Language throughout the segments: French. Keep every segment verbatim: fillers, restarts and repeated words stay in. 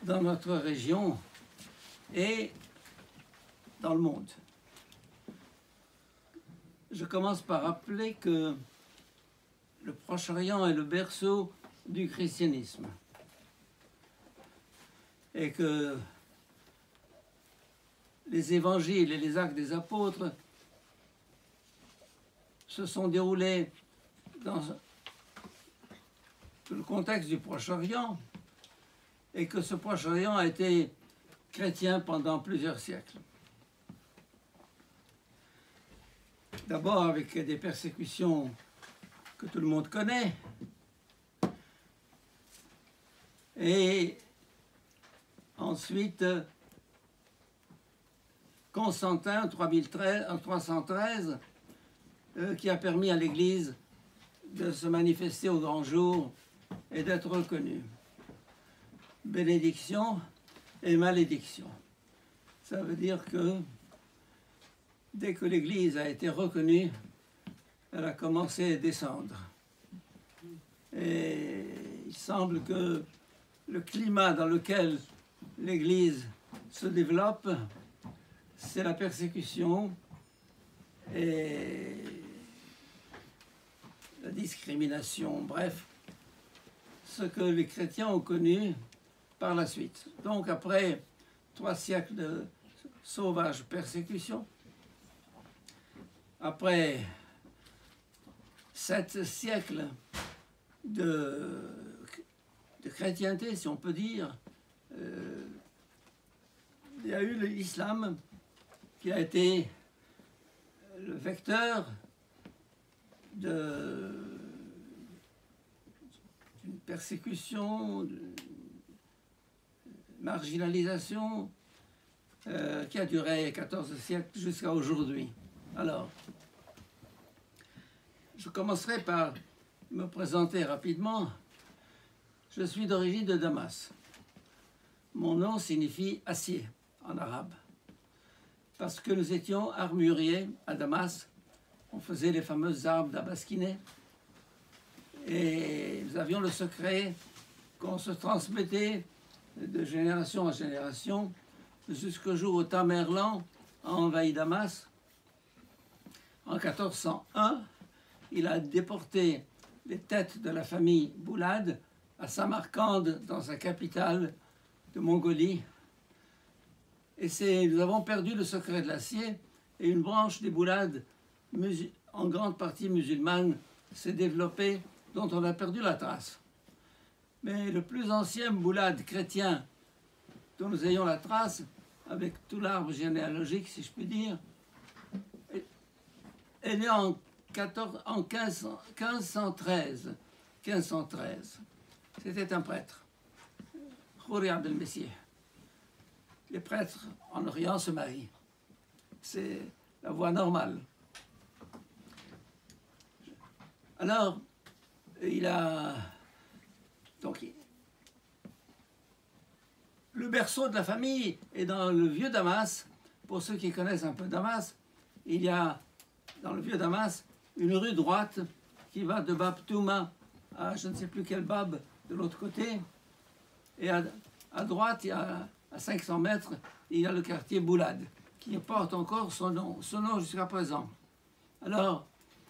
dans notre région et dans le monde. Je commence par rappeler que le Proche-Orient est le berceau du christianisme et que les évangiles et les actes des apôtres se sont déroulés dans le contexte du Proche-Orient et que ce Proche-Orient a été chrétien pendant plusieurs siècles. D'abord avec des persécutions que tout le monde connaît, et ensuite Constantin, trois cent treize, euh, qui a permis à l'Église de se manifester au grand jour et d'être reconnue. Bénédiction et malédiction. Ça veut dire que dès que l'Église a été reconnue, elle a commencé à descendre. Et il semble que le climat dans lequel l'Église se développe, c'est la persécution et la discrimination, bref, ce que les chrétiens ont connu par la suite. Donc après trois siècles de sauvage persécution, après sept siècles de, de chrétienté, si on peut dire, euh, il y a eu l'islam qui a été le vecteur de d'une persécution, de marginalisation euh, qui a duré quatorze siècles jusqu'à aujourd'hui. Alors, je commencerai par me présenter rapidement. Je suis d'origine de Damas. Mon nom signifie acier en arabe, parce que nous étions armuriers à Damas. On faisait les fameuses armes d'Abasquiné et nous avions le secret qu'on se transmettait de génération en génération jusqu'au jour où Tamerlan a envahi Damas. En quatorze cent un, il a déporté les têtes de la famille Boulad à Samarcande, dans sa capitale de Mongolie. Et nous avons perdu le secret de l'acier, et une branche des Boulad, en grande partie musulmane, s'est développée, dont on a perdu la trace. Mais le plus ancien Boulad chrétien dont nous ayons la trace, avec tout l'arbre généalogique, si je puis dire, est né en, en quinze cent treize. quinze cent treize. C'était un prêtre, Khouri Abdel Messieh. Les prêtres en Orient se marient. C'est la voie normale. Alors, il a... Donc, le berceau de la famille est dans le vieux Damas. Pour ceux qui connaissent un peu Damas, il y a dans le vieux Damas une rue droite qui va de Bab Touma à je ne sais plus quel Bab de l'autre côté. Et à, à droite, il y a, à cinq cents mètres, il y a le quartier Boulad, qui porte encore son nom, son nom jusqu'à présent. Alors,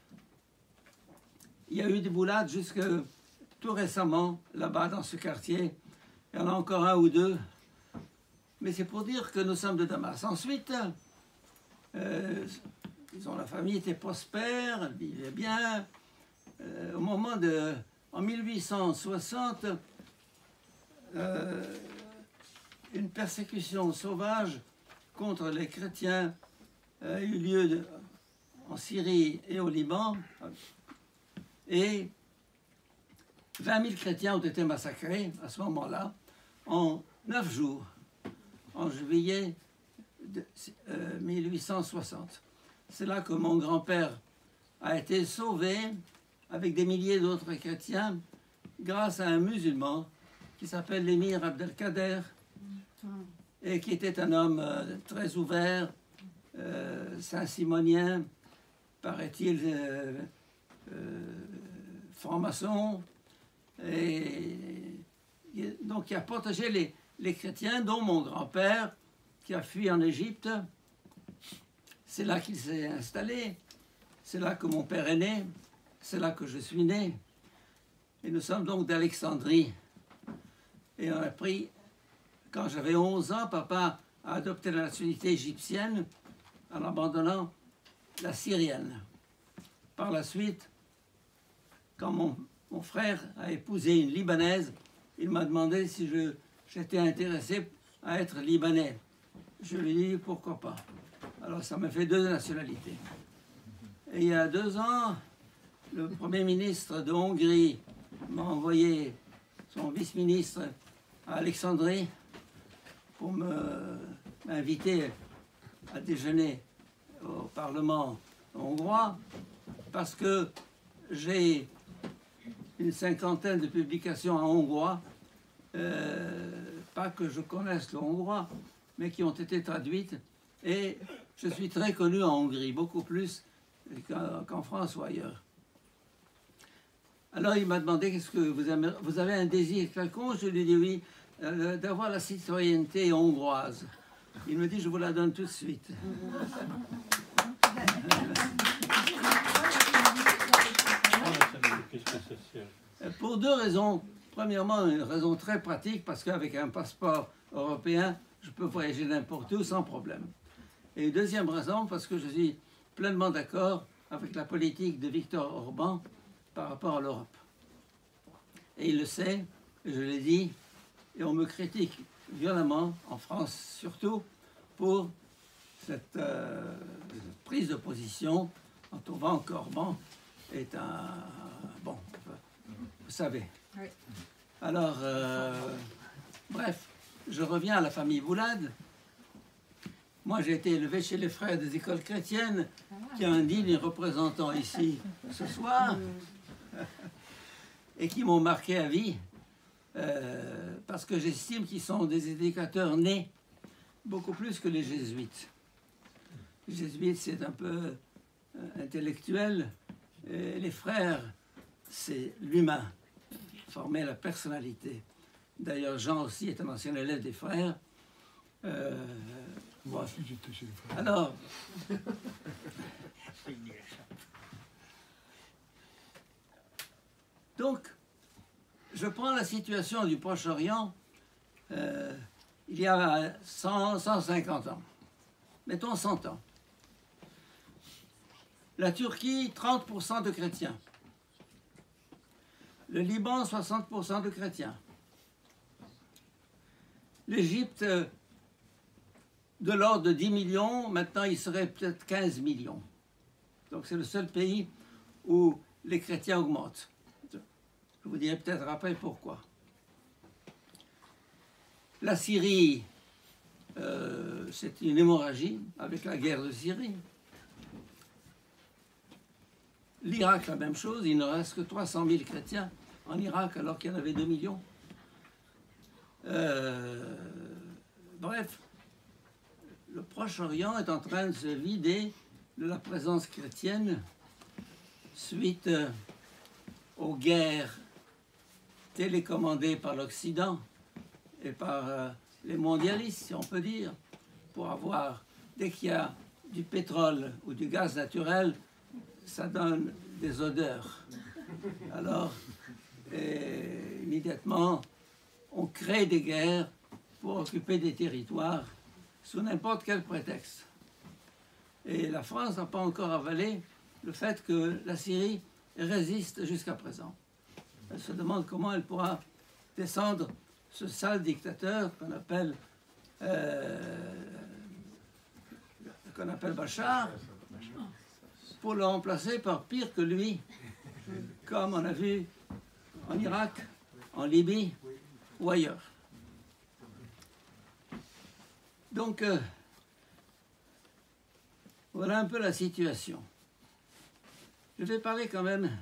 il y a eu des Boulad jusque tout récemment, là-bas, dans ce quartier. Il y en a encore un ou deux. Mais c'est pour dire que nous sommes de Damas. Ensuite, euh, disons, la famille était prospère, elle vivait bien. Euh, au moment de... En mille huit cent soixante, euh, une persécution sauvage contre les chrétiens a eu lieu de, en Syrie et au Liban. Et vingt mille chrétiens ont été massacrés à ce moment-là, en neuf jours, en juillet de, euh, mille huit cent soixante. C'est là que mon grand-père a été sauvé avec des milliers d'autres chrétiens grâce à un musulman qui s'appelle l'émir Abdelkader et qui était un homme euh, très ouvert, euh, saint-simonien, paraît-il, euh, euh, franc-maçon, et donc il a protégé les, les chrétiens, dont mon grand-père, qui a fui en Égypte. C'est là qu'il s'est installé. C'est là que mon père est né. C'est là que je suis né. Et nous sommes donc d'Alexandrie. Et on a pris, quand j'avais onze ans, papa a adopté la nationalité égyptienne en abandonnant la syrienne. Par la suite, quand mon, mon frère a épousé une Libanaise, il m'a demandé si je, j'étais intéressé à être Libanais. Je lui ai dit pourquoi pas. Alors ça m'a fait deux nationalités. Et il y a deux ans, le Premier ministre de Hongrie m'a envoyé son vice-ministre à Alexandrie pour m'inviter à déjeuner au Parlement hongrois parce que j'ai une cinquantaine de publications en hongrois, euh, pas que je connaisse le hongrois, mais qui ont été traduites, et je suis très connu en Hongrie, beaucoup plus qu'en France ou ailleurs. Alors il m'a demandé, qu'est-ce que vous avez, vous avez un désir quelconque? Je lui ai dit oui, euh, d'avoir la citoyenneté hongroise. Il me dit, je vous la donne tout de suite. Pour deux raisons. Premièrement, une raison très pratique, parce qu'avec un passeport européen, je peux voyager n'importe où sans problème. Et une deuxième raison, parce que je suis pleinement d'accord avec la politique de Viktor Orban par rapport à l'Europe. Et il le sait, je l'ai dit, et on me critique violemment, en France surtout, pour cette euh, prise de position en trouvant qu'Orban est un... bon, vous savez. Oui. Alors, euh, bref, je reviens à la famille Boulade. Moi, j'ai été élevé chez les frères des écoles chrétiennes, qui ont un digne représentant ici ce soir, et qui m'ont marqué à vie, euh, parce que j'estime qu'ils sont des éducateurs nés, beaucoup plus que les jésuites. Les jésuites, c'est un peu euh, intellectuel, et les frères, c'est l'humain, former la personnalité. D'ailleurs, Jean aussi est un ancien élève des frères. Euh, Moi aussi, j'étais chez les frères. Alors, donc, je prends la situation du Proche-Orient euh, il y a cent, cent cinquante ans. Mettons cent ans. La Turquie, trente pour cent de chrétiens. Le Liban, soixante pour cent de chrétiens. L'Égypte, de l'ordre de dix millions, maintenant il serait peut-être quinze millions. Donc c'est le seul pays où les chrétiens augmentent. Je vous dirai peut-être après pourquoi. La Syrie, euh, c'est une hémorragie avec la guerre de Syrie. L'Irak, la même chose, il ne reste que trois cent mille chrétiens en Irak alors qu'il y en avait deux millions. Euh, bref, le Proche-Orient est en train de se vider de la présence chrétienne suite euh, aux guerres télécommandées par l'Occident et par euh, les mondialistes, si on peut dire, pour avoir, dès qu'il y a du pétrole ou du gaz naturel, ça donne des odeurs. Alors, et, immédiatement, on crée des guerres pour occuper des territoires sous n'importe quel prétexte. Et la France n'a pas encore avalé le fait que la Syrie résiste jusqu'à présent. Elle se demande comment elle pourra descendre ce sale dictateur qu'on appelle, euh, qu'on appelle Bachar, pour le remplacer par pire que lui, comme on a vu en Irak, en Libye ou ailleurs. Donc, euh, voilà un peu la situation. Je vais parler quand même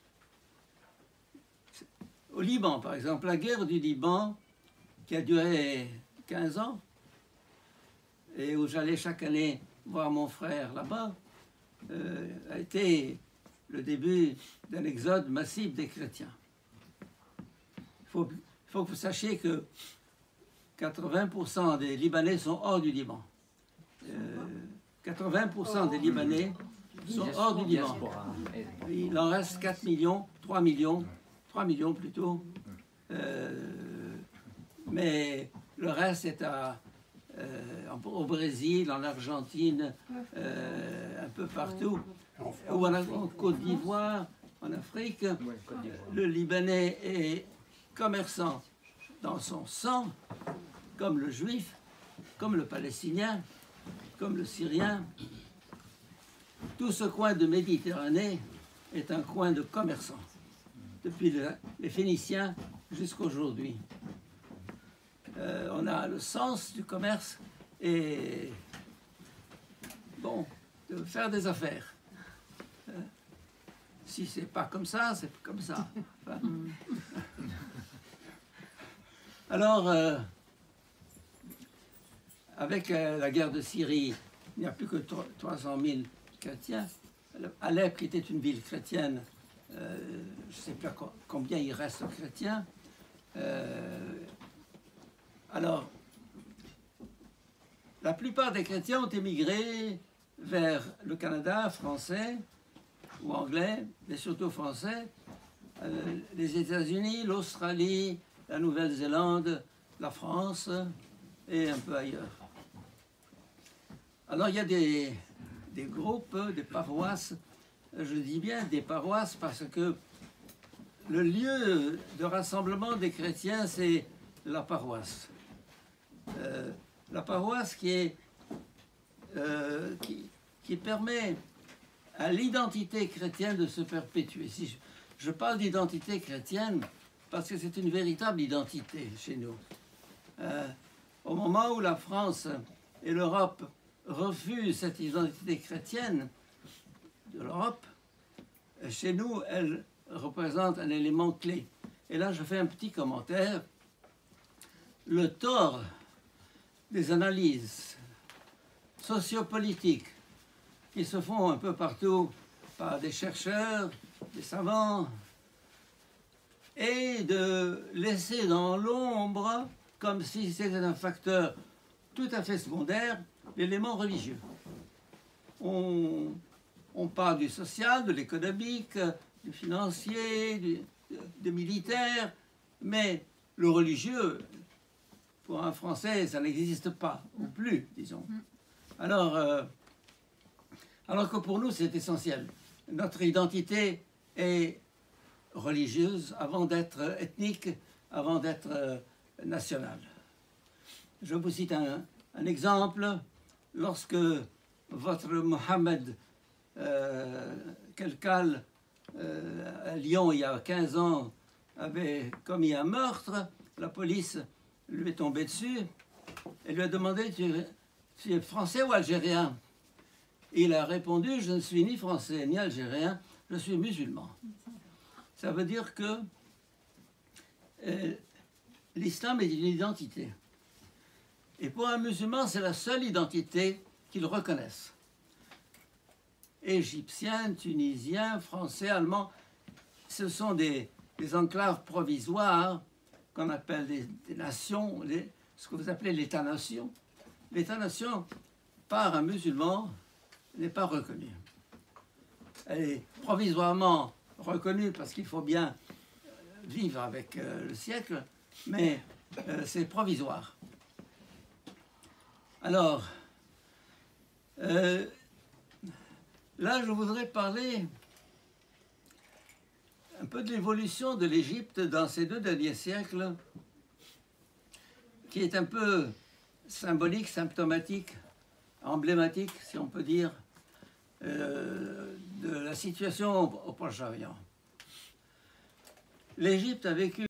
au Liban, par exemple. La guerre du Liban, qui a duré quinze ans, et où j'allais chaque année voir mon frère là-bas, euh, a été le début d'un exode massif des chrétiens. Il faut, faut que vous sachiez que quatre-vingts pour cent des Libanais sont hors du Liban. Euh, quatre-vingts pour cent des Libanais sont hors du Liban. Il en reste quatre millions, trois millions, trois millions plutôt. Euh, mais le reste est à, euh, au Brésil, en Argentine, euh, un peu partout. Ou en, en Côte d'Ivoire, en Afrique. Le Libanais est commerçant dans son sang, comme le Juif, comme le Palestinien, comme le Syrien. Tout ce coin de Méditerranée est un coin de commerçants, depuis le, les Phéniciens jusqu'à aujourd'hui. Euh, on a le sens du commerce et, bon, de faire des affaires. Euh, si c'est pas comme ça, c'est comme ça. Enfin, alors, euh, avec euh, la guerre de Syrie, il n'y a plus que trois cent mille chrétiens. Alep, qui était une ville chrétienne, euh, je ne sais pas combien il reste chrétiens. Euh, alors, la plupart des chrétiens ont émigré vers le Canada français ou anglais, mais surtout français, euh, les États-Unis, l'Australie, la Nouvelle-Zélande, la France et un peu ailleurs. Alors il y a des, des groupes, des paroisses, je dis bien des paroisses parce que le lieu de rassemblement des chrétiens, c'est la paroisse. Euh, la paroisse qui, est, euh, qui, qui permet à l'identité chrétienne de se perpétuer. Si je, je parle d'identité chrétienne parce que c'est une véritable identité chez nous. Euh, au moment où la France et l'Europe refusent cette identité chrétienne de l'Europe, chez nous, elle représente un élément clé. Et là, je fais un petit commentaire. Le tort des analyses sociopolitiques qui se font un peu partout par des chercheurs, des savants, et de laisser dans l'ombre, comme si c'était un facteur tout à fait secondaire, l'élément religieux. On, on parle du social, de l'économique, du financier, du, du militaire, mais le religieux, pour un Français, ça n'existe pas, ou plus, disons. Alors, euh, alors que pour nous, c'est essentiel. Notre identité est religieuse avant d'être ethnique, avant d'être euh, nationale. Je vous cite un, un exemple. Lorsque votre Mohamed euh, Kelkal, euh, à Lyon, il y a quinze ans, avait commis un meurtre, la police lui est tombée dessus et lui a demandé tu, tu es français ou algérien? Et il a répondu je ne suis ni français ni algérien, je suis musulman. Ça veut dire que euh, l'islam est une identité. Et pour un musulman, c'est la seule identité qu'il reconnaisse. Égyptiens, Tunisiens, Français, Allemands, ce sont des, des enclaves provisoires qu'on appelle des, des nations, les, ce que vous appelez l'État-nation. L'État-nation, par un musulman, n'est pas reconnu. Elle est provisoirement reconnue parce qu'il faut bien vivre avec euh, le siècle, mais euh, c'est provisoire. Alors, euh, là, je voudrais parler un peu de l'évolution de l'Égypte dans ces deux derniers siècles, qui est un peu symbolique, symptomatique, emblématique, si on peut dire, euh, de la situation au, au Proche-Orient. L'Égypte a vécu